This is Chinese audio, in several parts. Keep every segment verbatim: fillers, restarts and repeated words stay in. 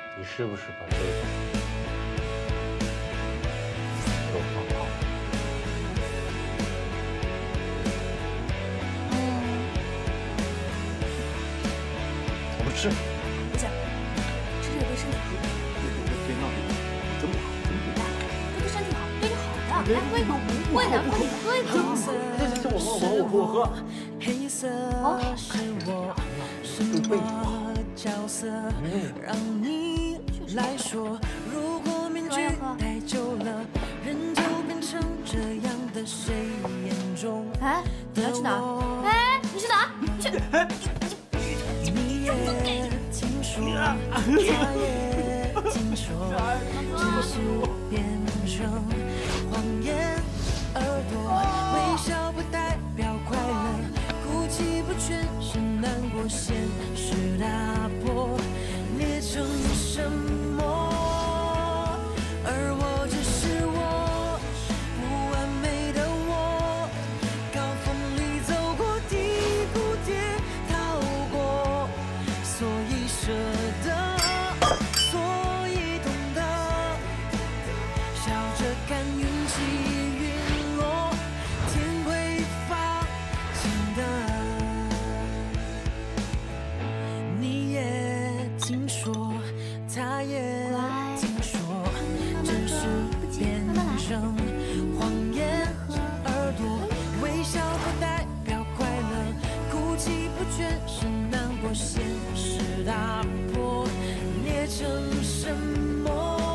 你是不是把这个给我放好？ 嗯， 我不吃。 不行，吃这个对身体好。 别闹，真不好，真不好。 这对身体好，对你好的。来，喝一口，喂呢，快点喝一口。 这这这我喝，我我我喝。 哦， 对背不好。 让你来说，如果面具戴久了，人就变成这样的谁眼中？ 哎，你要去哪儿？哎，你去哪儿？去。 你也听说，他也听说，只是变成谎言。耳朵微笑不代表快乐，哭泣不全是难过，现实打破。裂成什么？而我只是我，不完美的我，高峰里走过，低谷跌逃过，所以舍得，所以懂得，笑着看运气陨落，天会放晴的。你也听说，他也听说，只是变成谎言。耳朵微笑不代表快乐，哭泣不全是难过，现实打破，裂成什么？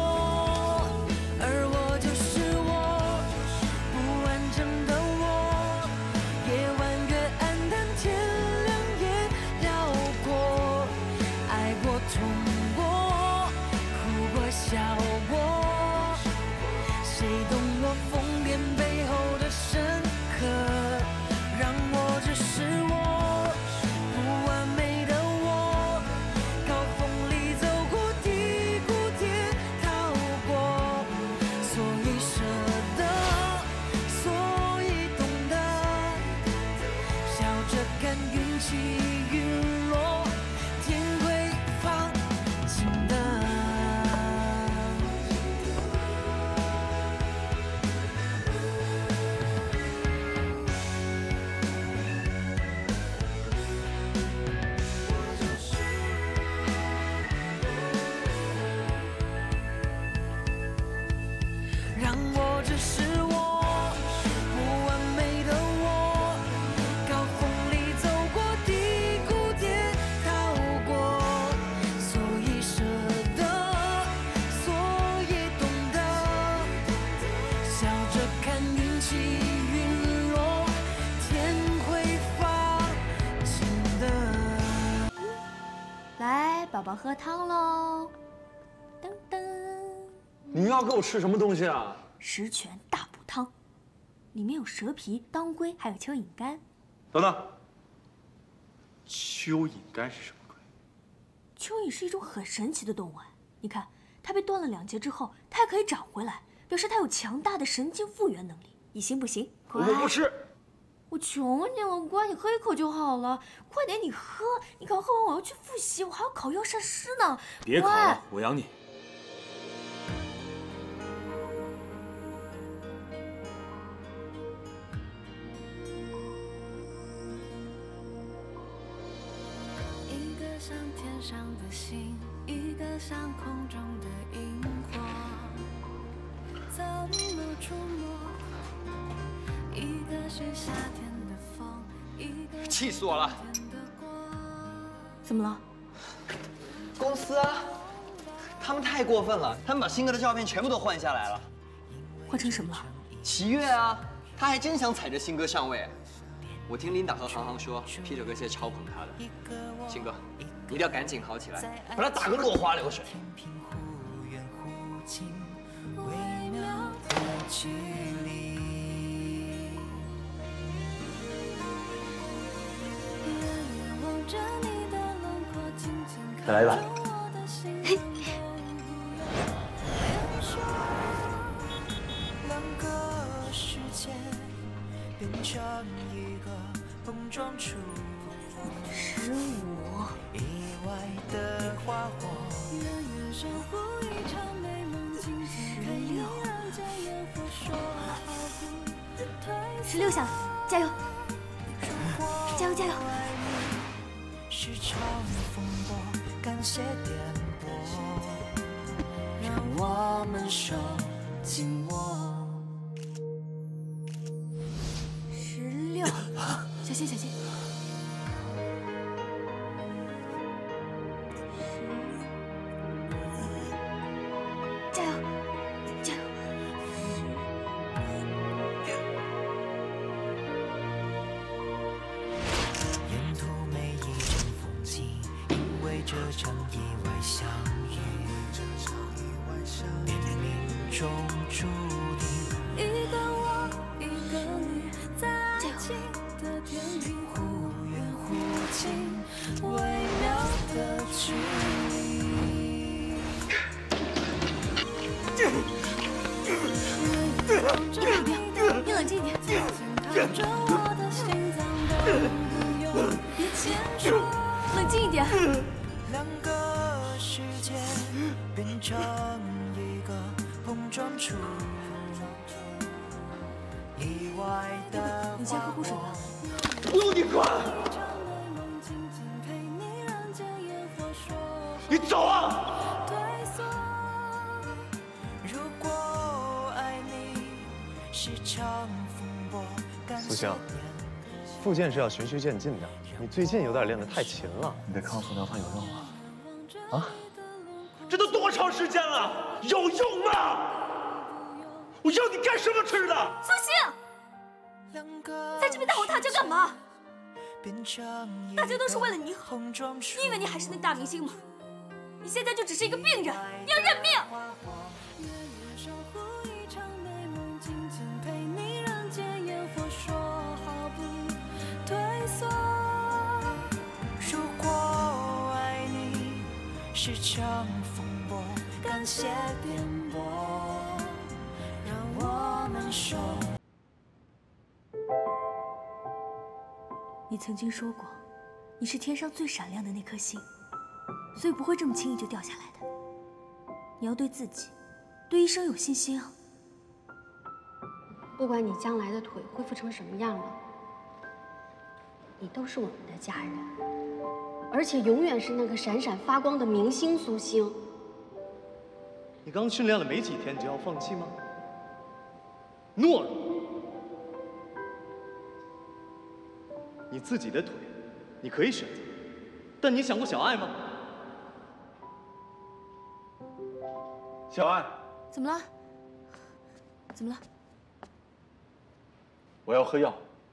而我就是我，不完整的我，夜晚越暗淡，天亮也辽阔。爱过，痛过，哭过，笑过，谁懂我疯癫背后的深刻？让我只是我，不完美的我，高峰里走过，低谷跌逃过，所以舍得，所以懂得，笑着看运气陨落，天会放晴的。让我只是我，不完美的我，高峰里走过，低谷跌逃过，所以舍得，所以懂得，笑着看运气陨落，天会放晴的。 来，宝宝喝汤喽。噔噔。 你要给我吃什么东西啊？ 十全大补汤，里面有蛇皮、当归，还有蚯蚓干。 等等，蚯蚓干是什么鬼？ 蚯蚓是一种很神奇的动物，你看，它被断了两节之后，它还可以长回来，表示它有强大的神经复原能力。你行不行？ 我不吃。 我求你了，乖，你喝一口就好了。快点，你喝，你赶快喝完，我要去复习，我还要考药膳师呢。 别考了，我养你。 像天上的星，一个像空中的萤火，怎么触摸？一个是夏天的风，一个气死我了！ 怎么了？ 公司啊，他们太过分了，他们把新哥的照片全部都换下来了。 换成什么了？ 齐越啊，他还真想踩着新哥上位。我听领导和航航说，啤酒哥现在超捧他的。新哥，你一定要赶紧好起来，把他打个落花流水。 再来一碗。 十五。 十六下了，加油！加油加油！ 是场风波，感谢颠簸，让我们手紧握。 十六，小心小心！加油加油！ 沿途每一帧风景，因为这场意外相遇，冥冥中注定。一个我，一个你，在爱情的天地忽远忽近，微妙的距离。 你冷静一点。冷静一点。 两个世界变成一个碰撞处，意外的。 你先喝口水吧。 不用你管！你走啊！ 如果爱你是场风波， 苏星，复健是要循序渐进的，你最近有点练得太勤了。 你的康复疗法有用吗？ 啊？ 这都多长时间了？有用吗？我要你干什么吃的？ 苏星，在这边大吼大叫干嘛？大家都是为了你好，你以为你还是那大明星吗？你现在就只是一个病人，你要认命！ 如果爱你是场风波，感谢颠簸，让我们手。 你曾经说过，你是天上最闪亮的那颗星，所以不会这么轻易就掉下来的。你要对自己，对医生有信心啊！ 不管你将来的腿恢复成什么样了，你都是我们的家人，而且永远是那个闪闪发光的明星苏星。 你刚训练了没几天，你就要放弃吗？懦弱！你自己的腿，你可以选择，但你想过小爱吗？ 小爱， 怎么了？怎么了？ 我要喝药。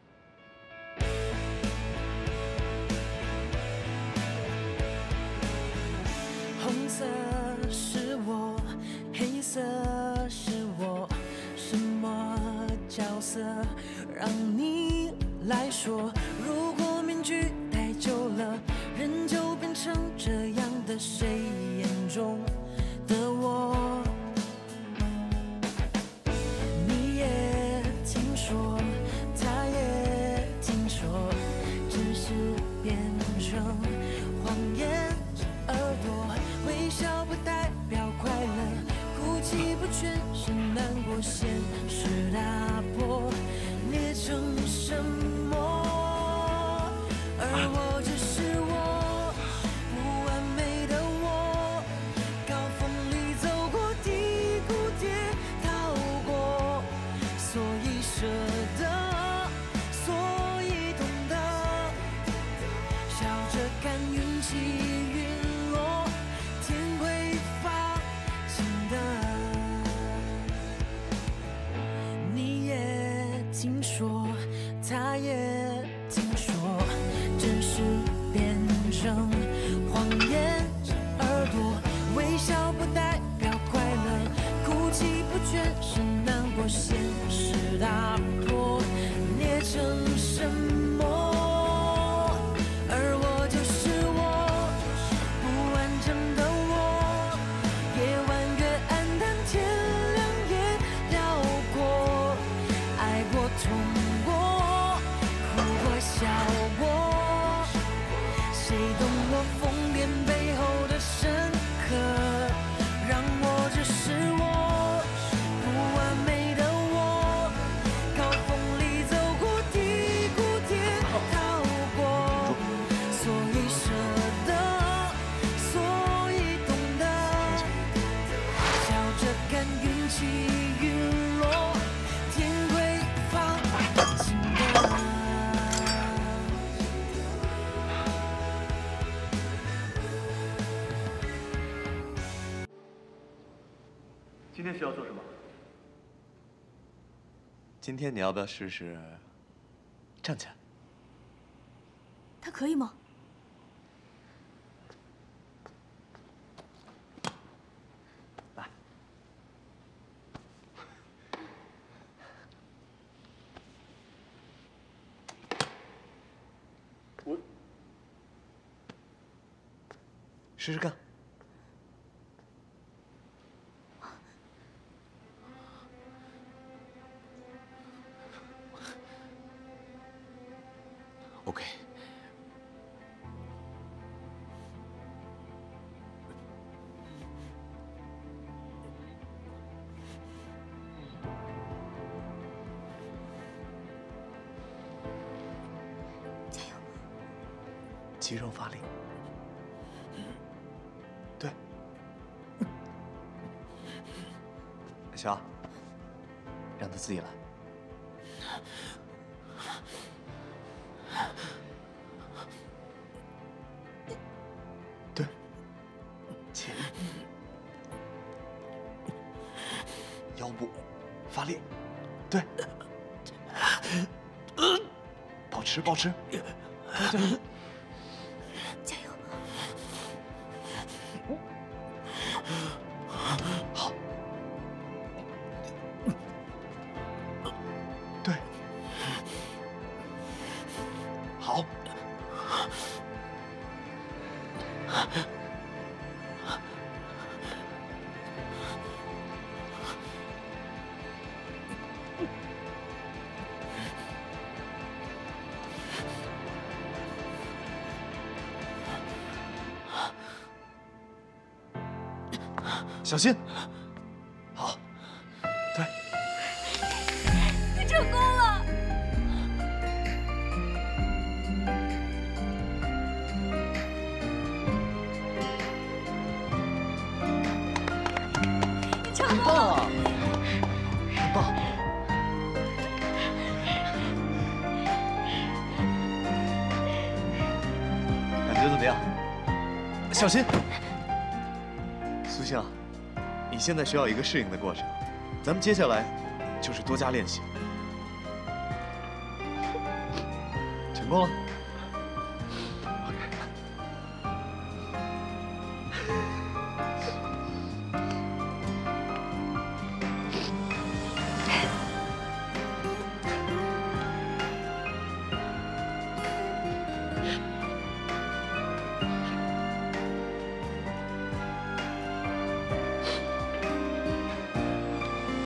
红色是我，黑色是我，什么角色让你来说？如果面具戴久了，人就变成这样的谁眼中的我？你也听说，他也听说，只是变成谎言。耳朵微笑不代表快乐，哭泣不全是难过，现实打破，裂成什么？而我只是我，不完美的我，高峰里走过，低谷跌倒过，所以舍得，所以懂得，笑着看运气。听说，他也听说，只是变成谎言。耳朵微笑不代表快乐，哭泣不全是难过，现实打破，裂成什么？而我就是我，不完整的我，夜晚越暗淡，天亮也辽阔。爱过痛今天需要做什么？ 今天你要不要试试站起来？ 他可以吗？ 来， 我试试看。 OK， 加油！ 肌肉发力，对。小，让他自己来。 对，起，腰部发力，对，保持保持，对对， 加油！ 好，对，好。 小心，好，对， 你成功了！你成功了！ 很棒，感觉怎么样？小心，苏星啊。 你现在需要一个适应的过程，咱们接下来就是多加练习。成功了。